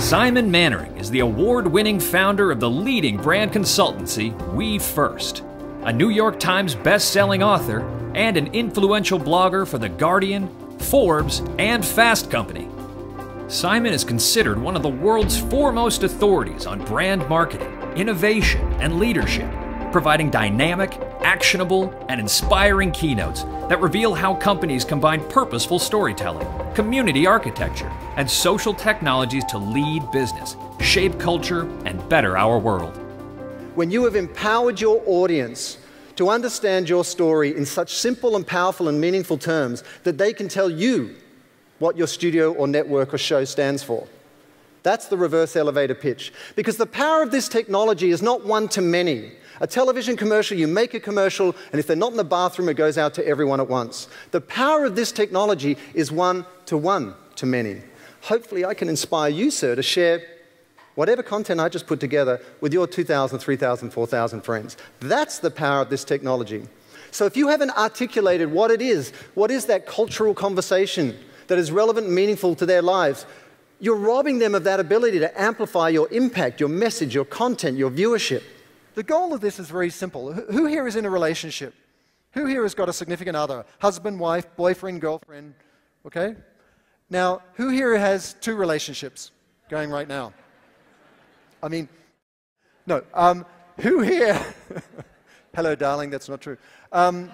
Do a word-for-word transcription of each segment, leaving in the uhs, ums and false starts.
Simon Mainwaring is the award-winning founder of the leading brand consultancy, We First, a New York Times best-selling author, and an influential blogger for The Guardian, Forbes, and Fast Company. Simon is considered one of the world's foremost authorities on brand marketing, innovation, and leadership, providing dynamic, actionable, and inspiring keynotes that reveal how companies combine purposeful storytelling, community architecture, and social technologies to lead business, shape culture, and better our world. When you have empowered your audience to understand your story in such simple and powerful and meaningful terms that they can tell you what your studio or network or show stands for. That's the reverse elevator pitch. Because the power of this technology is not one to many. A television commercial, you make a commercial, and if they're not in the bathroom, it goes out to everyone at once. The power of this technology is one to one to many. Hopefully, I can inspire you, sir, to share whatever content I just put together with your two thousand, three thousand, four thousand friends. That's the power of this technology. So if you haven't articulated what it is, what is that cultural conversation that is relevant and meaningful to their lives, you're robbing them of that ability to amplify your impact, your message, your content, your viewership. The goal of this is very simple. Who here is in a relationship? Who here has got a significant other? Husband, wife, boyfriend, girlfriend, okay? Now, who here has two relationships going right now? I mean, no. Um, who here, hello darling, that's not true. Um,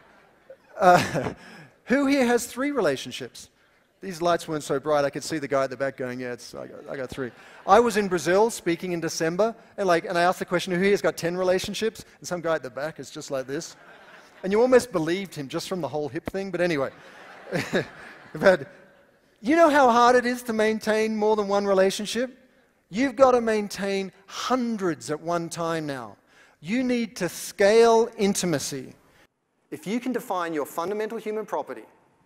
uh, who here has three relationships? These lights weren't so bright, I could see the guy at the back going, yeah, it's, I, got, I got three. I was in Brazil speaking in December, and, like, and I asked the question, who here has got ten relationships? And some guy at the back is just like this. And you almost believed him just from the whole hip thing, but anyway. But you know how hard it is to maintain more than one relationship? You've got to maintain hundreds at one time now. You need to scale intimacy. If you can define your fundamental human property,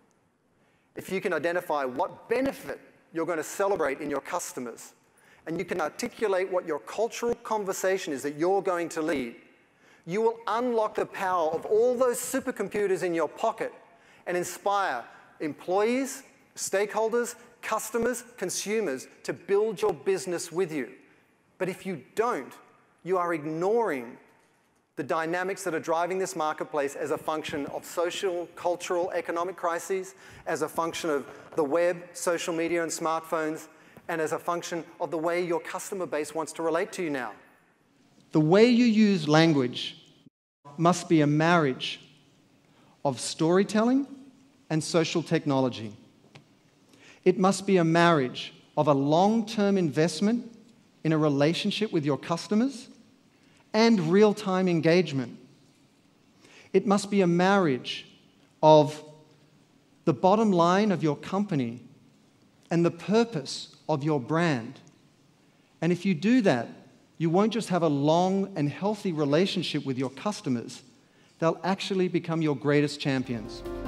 if you can identify what benefit you're going to celebrate in your customers, and you can articulate what your cultural conversation is that you're going to lead, you will unlock the power of all those supercomputers in your pocket and inspire employees, stakeholders, customers, consumers to build your business with you. But if you don't, you are ignoring the dynamics that are driving this marketplace as a function of social, cultural, economic crises, as a function of the web, social media, and smartphones, and as a function of the way your customer base wants to relate to you now. The way you use language must be a marriage of storytelling and social technology. It must be a marriage of a long-term investment in a relationship with your customers and real-time engagement. It must be a marriage of the bottom line of your company and the purpose of your brand. And if you do that, you won't just have a long and healthy relationship with your customers, they'll actually become your greatest champions.